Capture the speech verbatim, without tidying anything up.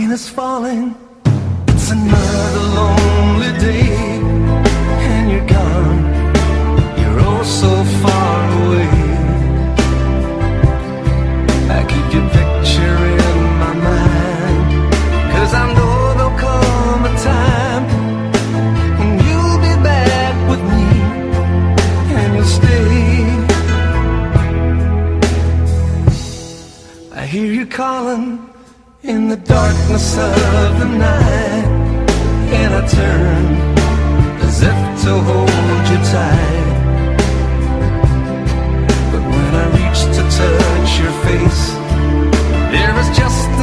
rain is falling, it's another lonely day, and you're gone, you're oh so far away. I keep your picture in my mind, 'cause I know there'll come a time when you'll be back with me, and you'll stay. I hear you calling in the darkness of the night, and I turn as if to hold you tight. But when I reach to touch your face, there is just